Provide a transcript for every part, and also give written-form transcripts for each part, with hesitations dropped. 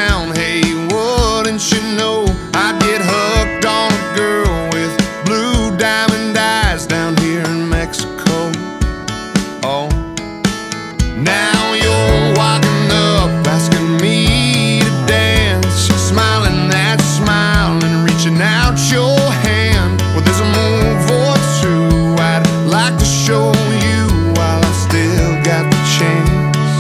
down. Hey, wouldn't you know I'd get hooked on a girl with blue diamond eyes down here in Mexico. Oh, now you're walking up asking me to dance, smiling that smile and reaching out your hand. Well, there's a move or two I'd like to show you while I still got the chance.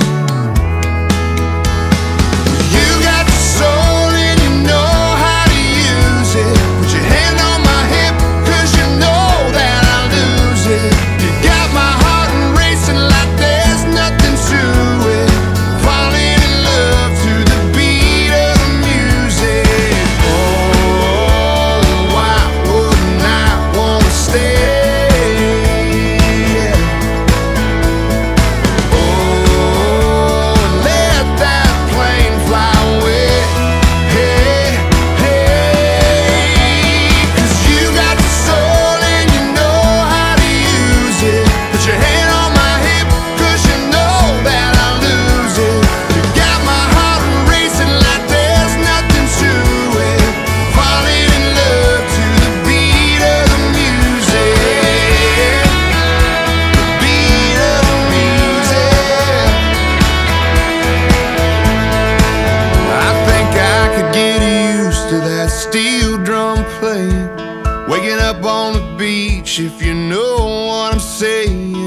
Steel drum playing, waking up on the beach, if you know what I'm saying.